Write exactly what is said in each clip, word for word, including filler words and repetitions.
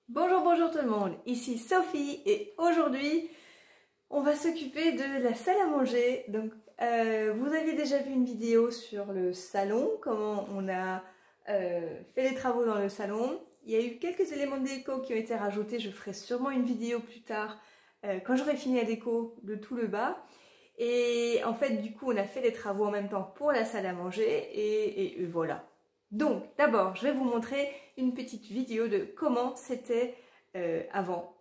Bonjour, bonjour tout le monde, ici Sophie et aujourd'hui on va s'occuper de la salle à manger. Donc euh, vous aviez déjà vu une vidéo sur le salon, comment on a euh, fait les travaux dans le salon. Il y a eu quelques éléments de déco qui ont été rajoutés, je ferai sûrement une vidéo plus tard euh, quand j'aurai fini la déco de tout le bas. Et en fait du coup on a fait les travaux en même temps pour la salle à manger et, et voilà. Donc d'abord je vais vous montrer une petite vidéo de comment c'était euh, avant.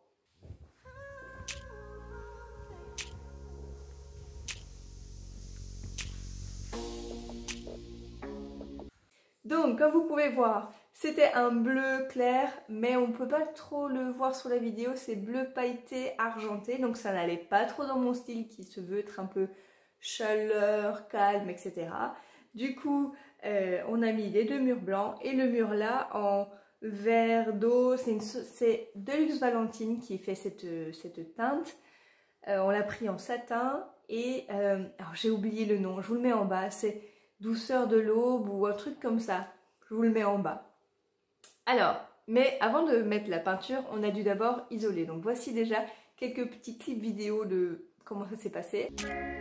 Donc comme vous pouvez voir, c'était un bleu clair, mais on ne peut pas trop le voir sur la vidéo, c'est bleu pailleté argenté, donc ça n'allait pas trop dans mon style qui se veut être un peu chaleur, calme, et cetera. Du coup, euh, on a mis les deux murs blancs et le mur là en vert d'eau, c'est Deluxe Valentine qui fait cette, cette teinte. Euh, on l'a pris en satin et euh, alors j'ai oublié le nom, je vous le mets en bas, c'est Douceur de l'aube ou un truc comme ça, je vous le mets en bas. Alors, mais avant de mettre la peinture, on a dû d'abord isoler. Donc voici déjà quelques petits clips vidéo de comment ça s'est passé.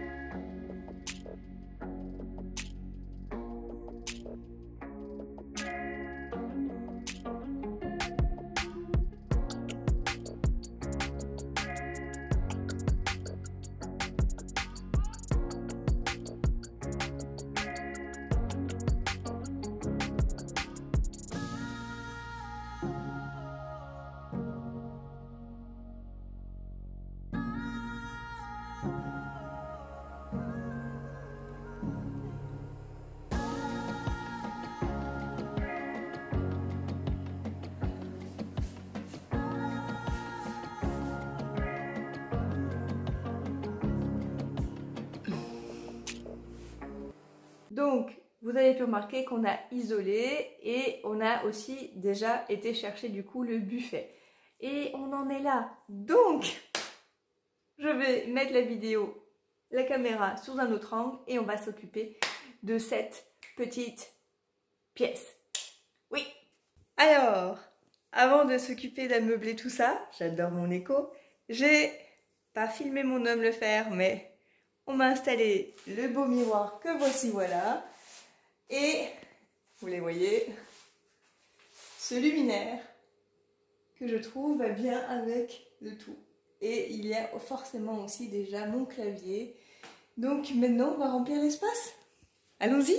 Donc, vous avez pu remarquer qu'on a isolé et on a aussi déjà été chercher du coup le buffet. Et on en est là. Donc, je vais mettre la vidéo, la caméra sous un autre angle et on va s'occuper de cette petite pièce. Oui. Alors, avant de s'occuper d'ameubler tout ça, j'adore mon écho, j'ai pas filmé mon homme le faire, mais on m'a installé le beau miroir que voici, voilà. Et, vous les voyez, ce luminaire que je trouve va bien avec le tout. Et il y a forcément aussi déjà mon clavier. Donc maintenant, on va remplir l'espace. Allons-y!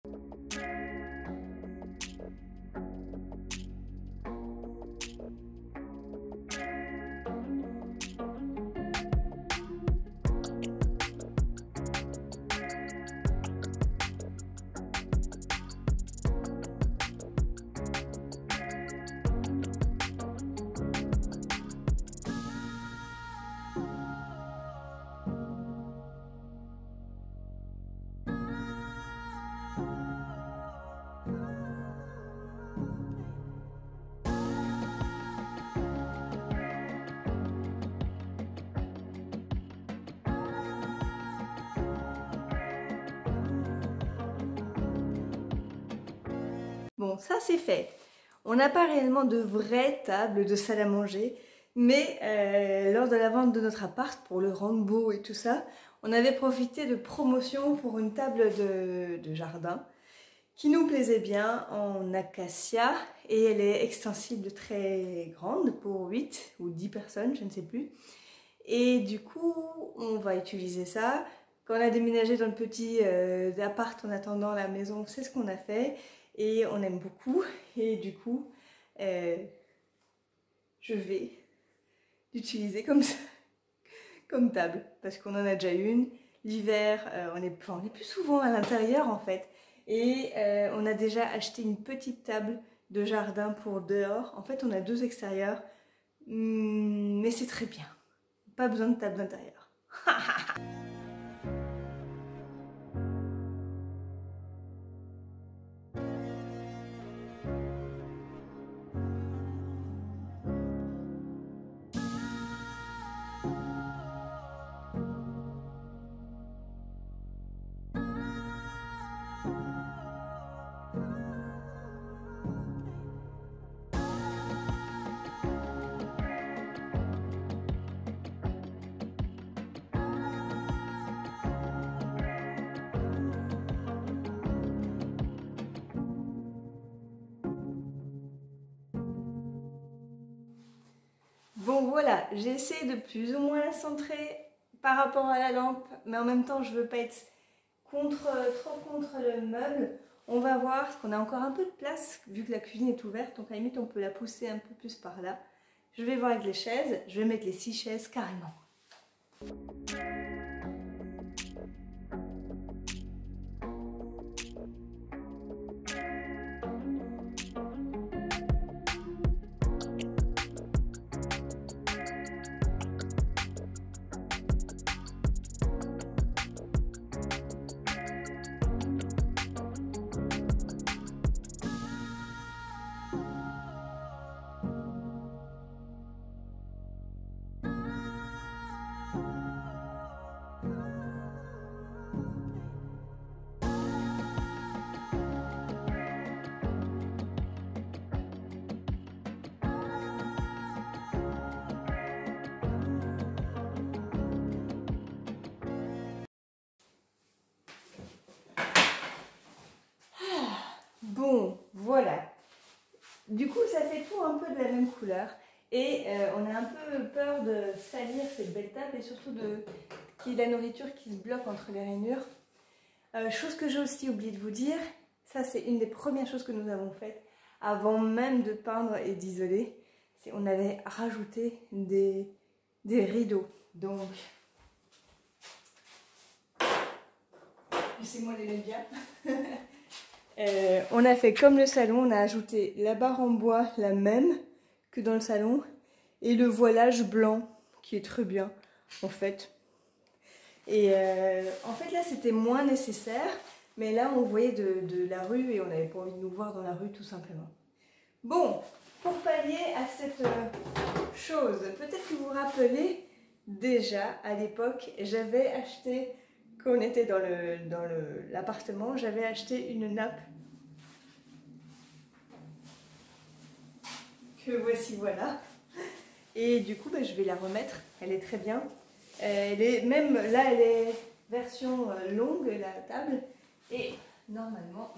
Bon, ça c'est fait. On n'a pas réellement de vraie table de salle à manger, mais euh, lors de la vente de notre appart, pour le rendre beau et tout ça, on avait profité de promotion pour une table de, de jardin qui nous plaisait bien en acacia et elle est extensible très grande pour huit ou dix personnes, je ne sais plus. Et du coup, on va utiliser ça. Quand on a déménagé dans le petit euh, appart en attendant la maison, c'est ce qu'on a fait. Et on aime beaucoup et du coup euh, je vais l'utiliser comme ça, comme table parce qu'on en a déjà une. L'hiver euh, on, enfin, on est plus souvent à l'intérieur en fait et euh, on a déjà acheté une petite table de jardin pour dehors. En fait on a deux extérieurs mais c'est très bien, pas besoin de table d'intérieur. Bon voilà, j'ai essayé de plus ou moins la centrer par rapport à la lampe, mais en même temps je veux pas être contre, trop contre le meuble. On va voir, parce qu'on a encore un peu de place, vu que la cuisine est ouverte, donc à la limite on peut la pousser un peu plus par là. Je vais voir avec les chaises, je vais mettre les six chaises carrément. Bon, voilà. Du coup, ça fait tout un peu de la même couleur. Et euh, on a un peu peur de salir cette belle table et surtout de qu'il y ait de la nourriture qui se bloque entre les rainures. Euh, chose que j'ai aussi oublié de vous dire, ça c'est une des premières choses que nous avons faites avant même de peindre et d'isoler. C'est on avait rajouté des, des rideaux. Donc, laissez-moi les mettre bien. Euh, on a fait comme le salon, on a ajouté la barre en bois, la même que dans le salon, et le voilage blanc, qui est très bien, en fait. Et euh, en fait, là, c'était moins nécessaire, mais là, on voyait de, de la rue, et on n'avait pas envie de nous voir dans la rue, tout simplement. Bon, pour pallier à cette chose, peut-être que vous vous rappelez, déjà, à l'époque, j'avais acheté... Quand on était dans le dans le l'appartement, j'avais acheté une nappe que voici, voilà. Et du coup, bah, je vais la remettre. Elle est très bien. Elle est même là, elle est version longue la table et normalement,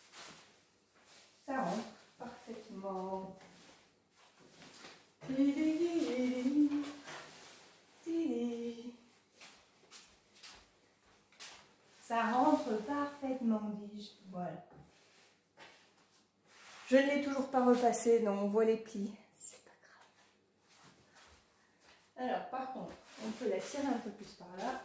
ça rentre parfaitement. Ça rentre parfaitement, dis-je. Voilà. Je ne l'ai toujours pas repassé, donc on voit les plis. C'est pas grave. Alors, par contre, on peut la tirer un peu plus par là.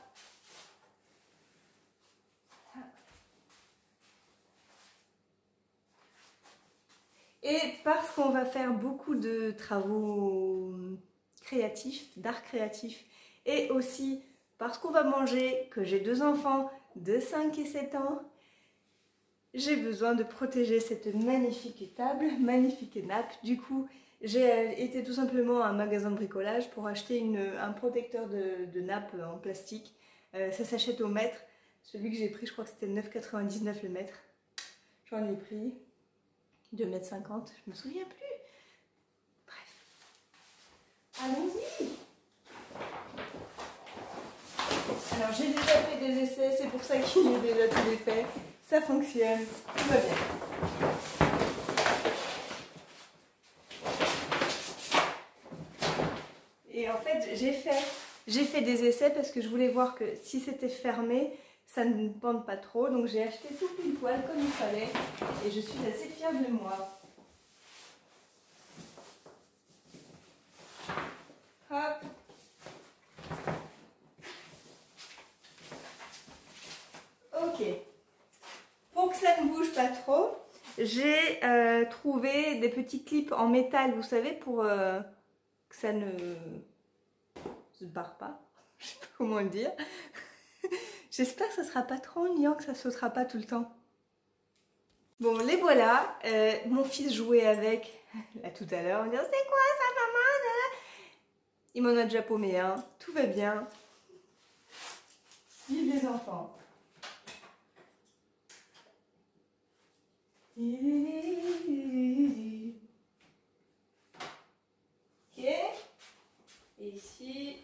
Et parce qu'on va faire beaucoup de travaux créatifs, d'art créatif, et aussi parce qu'on va manger, que j'ai deux enfants de cinq et sept ans, j'ai besoin de protéger cette magnifique table, magnifique nappe. Du coup, j'ai été tout simplement à un magasin de bricolage pour acheter une, un protecteur de, de nappe en plastique. Euh, ça s'achète au mètre. Celui que j'ai pris, je crois que c'était neuf quatre-vingt-dix-neuf le mètre. J'en ai pris deux mètres cinquante, je me souviens plus. Bref. Allons-y. Alors j'ai déjà fait des essais, c'est pour ça qu'il est déjà tout fait. Ça fonctionne, tout va bien. Et en fait, j'ai fait, j'ai fait des essais parce que je voulais voir que si c'était fermé, ça ne pende pas trop. Donc j'ai acheté tout pile poil comme il fallait et je suis assez fière de moi. Hop. Ok. Pour que ça ne bouge pas trop, j'ai euh, trouvé des petits clips en métal, vous savez, pour euh, que ça ne se barre pas. Je sais pas comment le dire. J'espère que ça sera pas trop ennuyant, que ça sautera pas tout le temps. Bon, les voilà. Euh, mon fils jouait avec, là tout à l'heure, en disant c'est quoi ça, maman? Il m'en a déjà paumé un. Hein. Tout va bien. Vive les enfants. Ok. Et ici.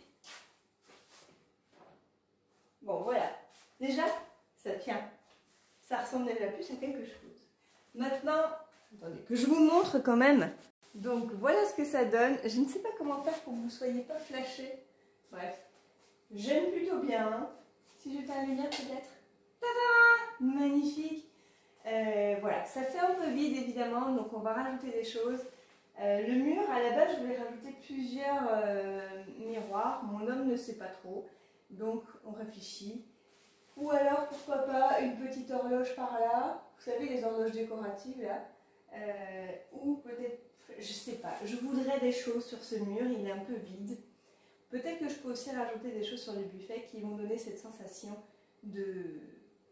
Bon, voilà. Déjà, ça tient. Ça ressemble déjà plus à quelque chose. Maintenant, attendez, que je vous montre quand même Donc voilà ce que ça donne. Je ne sais pas comment faire pour que vous ne soyez pas flashés. Bref, j'aime plutôt bien. Si je fais la lumière peut-être. Tada! Magnifique. Euh, voilà, ça fait un peu vide évidemment, donc on va rajouter des choses. Euh, le mur, à la base, je voulais rajouter plusieurs euh, miroirs. Mon homme ne sait pas trop, donc on réfléchit. Ou alors, pourquoi pas, une petite horloge par là. Vous savez, les horloges décoratives là. Euh, ou peut-être, je sais pas, je voudrais des choses sur ce mur, il est un peu vide. Peut-être que je peux aussi rajouter des choses sur le buffet qui vont donner cette sensation de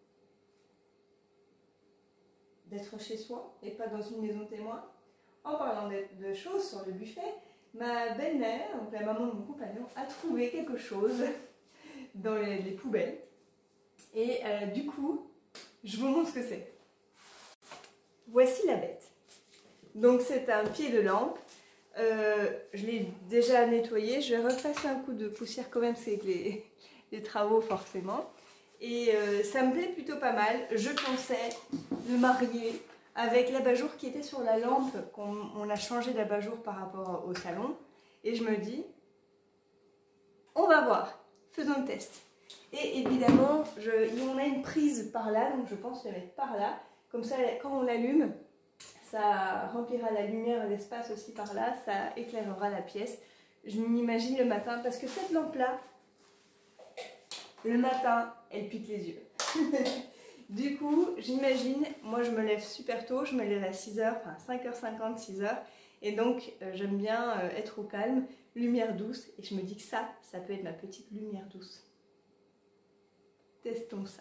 d'être chez soi et pas dans une maison témoin. En parlant de, de choses sur le buffet, ma belle-mère, donc la maman de mon compagnon, a trouvé quelque chose dans les, les poubelles. Et euh, du coup, je vous montre ce que c'est. Voici la bête. Donc c'est un pied de lampe. Euh, je l'ai déjà nettoyé. Je vais repasser un coup de poussière quand même, c'est les, les travaux forcément. Et euh, ça me plaît plutôt pas mal. Je pensais le marier avec l'abat-jour qui était sur la lampe, qu'on on a changé d'abat-jour par rapport au salon. Et je me dis, on va voir, faisons le test. Et évidemment, je, on a une prise par là, donc je pense le mettre par là. Comme ça, quand on l'allume, ça remplira la lumière et l'espace aussi par là, ça éclairera la pièce. Je m'imagine le matin, parce que cette lampe-là, le matin, elle pique les yeux. Du coup, j'imagine, moi je me lève super tôt, je me lève à six heures, enfin cinq heures cinquante, six heures. Et donc, euh, j'aime bien euh, être au calme, lumière douce. Et je me dis que ça, ça peut être ma petite lumière douce. Testons ça.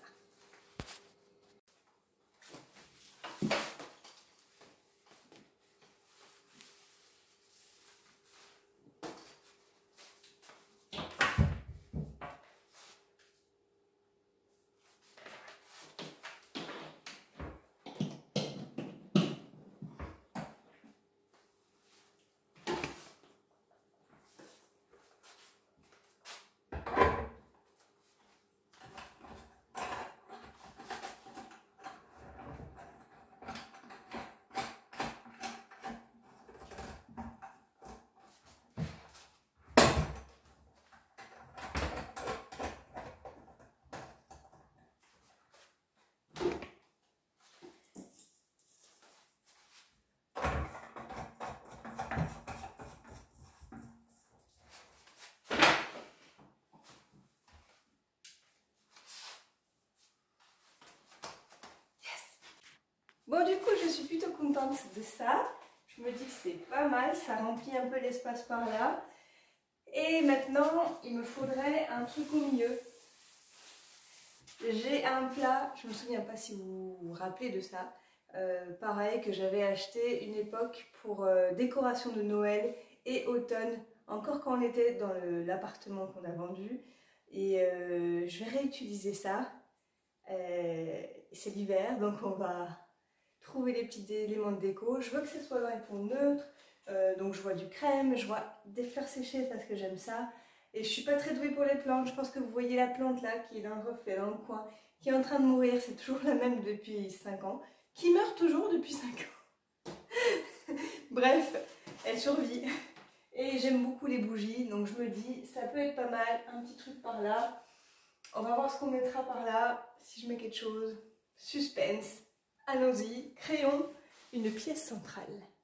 Bon, du coup, je suis plutôt contente de ça. Je me dis que c'est pas mal, ça remplit un peu l'espace par là. Et maintenant, il me faudrait un truc au milieu. J'ai un plat, je me souviens pas si vous vous rappelez de ça, euh, pareil, que j'avais acheté une époque pour euh, décoration de Noël et automne, encore quand on était dans l'appartement qu'on a vendu. Et euh, je vais réutiliser ça. Euh, c'est l'hiver, donc on va trouver les petits éléments de déco. Je veux que ce soit dans les tons neutres, euh, donc je vois du crème, je vois des fleurs séchées parce que j'aime ça. Et je suis pas très douée pour les plantes. Je pense que vous voyez la plante là qui est dans le reflet, dans le coin, qui est en train de mourir. C'est toujours la même depuis cinq ans, qui meurt toujours depuis cinq ans. Bref, elle survit. Et j'aime beaucoup les bougies, donc je me dis, ça peut être pas mal, un petit truc par là. On va voir ce qu'on mettra par là, si je mets quelque chose. Suspense. Allons-y, créons une pièce centrale.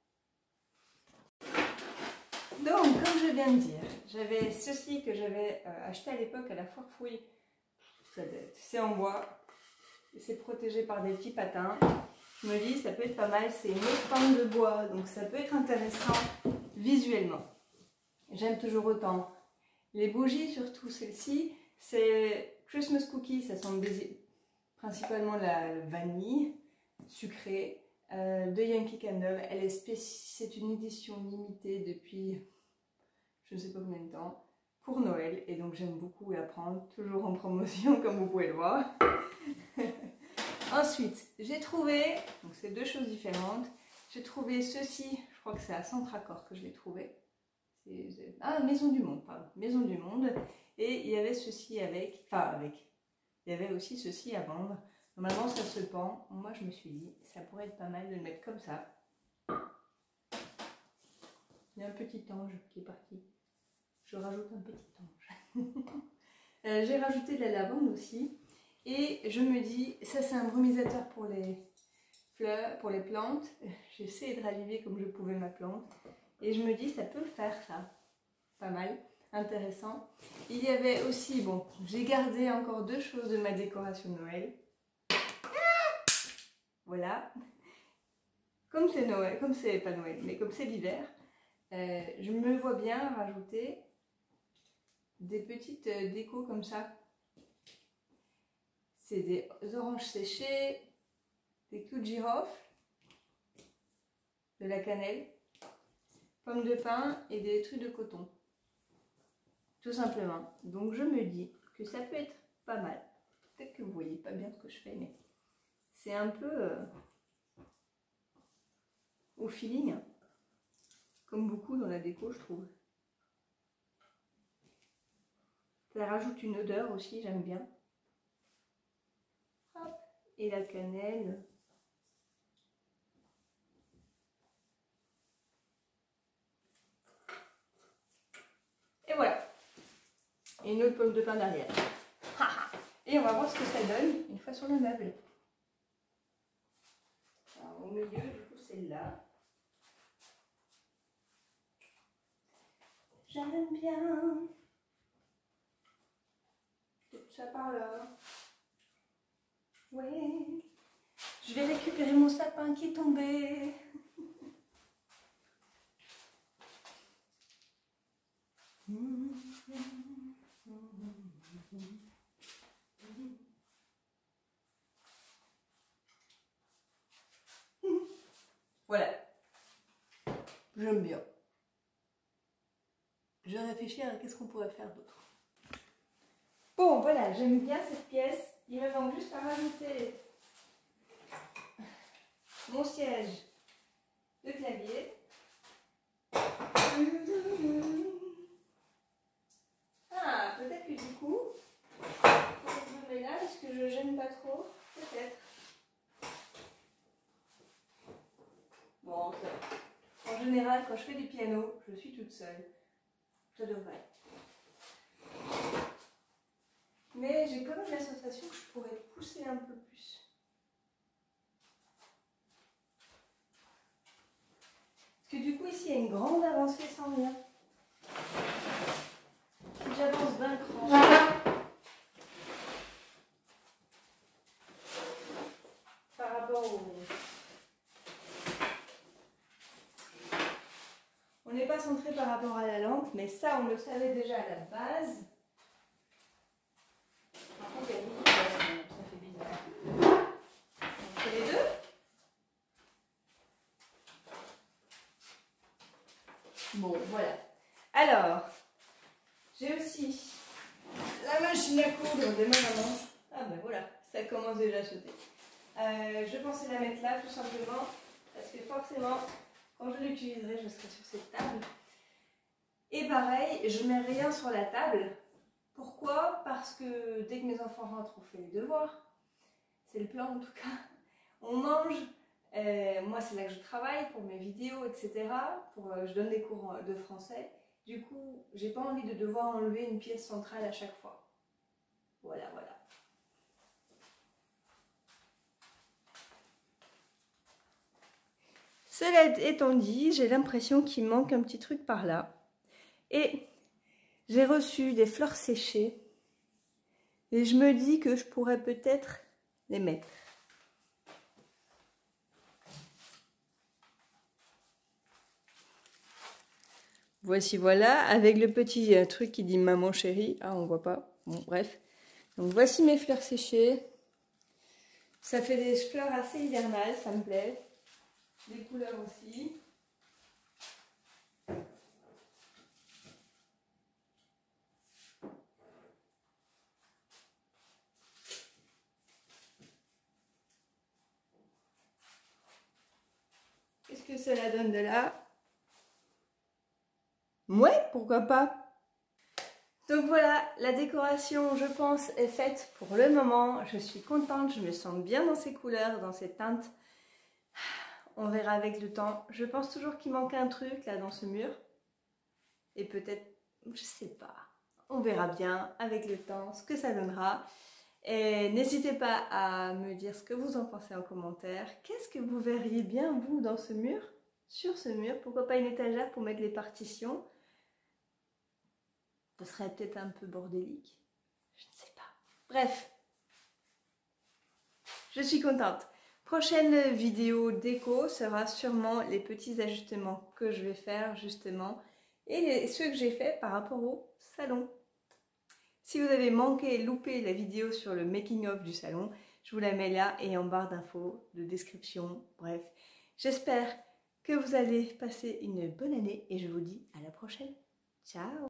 Donc, comme je viens de dire, j'avais ceci que j'avais euh, acheté à l'époque à la foire fouille. C'est en bois, c'est protégé par des petits patins. Je me dis, ça peut être pas mal, c'est une autre forme de bois, donc ça peut être intéressant visuellement. J'aime toujours autant. Les bougies, surtout celle-ci, c'est Christmas Cookies, ça sent principalement la vanille sucrée euh, de Yankee Candle. Elle est c'est une édition limitée depuis je ne sais pas combien de temps pour Noël et donc j'aime beaucoup la prendre, toujours en promotion comme vous pouvez le voir. Ensuite, j'ai trouvé, donc c'est deux choses différentes, j'ai trouvé ceci, je crois que c'est à Centracor que je l'ai trouvé. Ah, Maison du Monde, pardon, Maison du Monde. Et il y avait ceci avec, enfin avec, il y avait aussi ceci à vendre. Normalement ça se pend, moi je me suis dit, ça pourrait être pas mal de le mettre comme ça. Il y a un petit ange qui est parti. Je rajoute un petit ange. euh, J'ai rajouté de la lavande aussi. Et je me dis, ça c'est un brumisateur pour les fleurs, pour les plantes. J'ai essayé de raviver comme je pouvais ma plante. Et je me dis, ça peut faire ça. Pas mal, intéressant. Il y avait aussi, bon, j'ai gardé encore deux choses de ma décoration de Noël. Voilà. Comme c'est Noël, comme c'est pas Noël, mais comme c'est l'hiver, euh, je me vois bien rajouter des petites euh, décos comme ça. C'est des oranges séchées, des clous de girofle, de la cannelle, pommes de pin et des trucs de coton. Tout simplement. Donc je me dis que ça peut être pas mal. Peut-être que vous voyez pas bien ce que je fais, mais c'est un peu euh, au feeling, hein. Comme beaucoup dans la déco, je trouve. Ça rajoute une odeur aussi, j'aime bien. Hop. Et la cannelle. Et voilà. Et une autre pomme de pin derrière. Et on va voir ce que ça donne une fois sur le meuble. Alors, au milieu, du coup, celle-là. J'aime bien. Tout ça par là. Ouais. Je vais récupérer mon sapin qui est tombé. Voilà. J'aime bien. Je réfléchis à qu'est-ce qu'on pourrait faire d'autre. Bon, voilà, j'aime bien cette pièce. Il me manque juste à rajouter mon siège de clavier. Ah, peut-être que du coup, je me mets là parce que je gêne pas trop. Peut-être. Bon, ça. En général, quand je fais du piano, je suis toute seule. Ça devrait. Mais j'ai quand même la sensation que je pourrais pousser un peu plus. Parce que du coup, ici, il y a une grande avancée sans rien. Si j'avance d'un cran par rapport au... On n'est pas centré par rapport à la lampe, mais ça, on le savait déjà à la base. Par contre, il y a beaucoup de place, ça fait bizarre. On fait les deux. Bon, voilà. Alors, j'ai aussi la machine à coudre de ma maman. Ah ben voilà, ça commence déjà à sauter. Euh, je pensais la mettre là, tout simplement, parce que forcément... Quand je l'utiliserai, je serai sur cette table. Et pareil, je mets rien sur la table. Pourquoi? Parce que dès que mes enfants rentrent, on fait les devoirs. C'est le plan en tout cas. On mange. Euh, moi, c'est là que je travaille pour mes vidéos, et cetera. Pour, euh, je donne des cours de français. Du coup, j'ai pas envie de devoir enlever une pièce centrale à chaque fois. Voilà, voilà. Cela étant dit, j'ai l'impression qu'il manque un petit truc par là. Et j'ai reçu des fleurs séchées. Et je me dis que je pourrais peut-être les mettre. Voici, voilà, avec le petit euh, truc qui dit maman chérie. Ah, on voit pas. Bon, bref. Donc voici mes fleurs séchées. Ça fait des fleurs assez hivernales, ça me plaît. Les couleurs aussi. Qu'est-ce que cela donne de là? Ouais, pourquoi pas? Donc voilà, la décoration, je pense, est faite pour le moment. Je suis contente, je me sens bien dans ces couleurs, dans ces teintes. On verra avec le temps. Je pense toujours qu'il manque un truc là dans ce mur. et peut-être, je sais pas, on verra bien avec le temps ce que ça donnera. Et n'hésitez pas à me dire ce que vous en pensez en commentaire. Qu'est-ce que vous verriez bien, vous, dans ce mur? Sur ce mur, pourquoi pas une étagère pour mettre les partitions? Ce serait peut-être un peu bordélique. Je ne sais pas. Bref, je suis contente. Prochaine vidéo déco sera sûrement les petits ajustements que je vais faire justement et les, ceux que j'ai fait par rapport au salon. Si vous avez manqué, loupé la vidéo sur le making of du salon, je vous la mets là et en barre d'infos, de description, bref. J'espère que vous allez passer une bonne année et je vous dis à la prochaine. Ciao!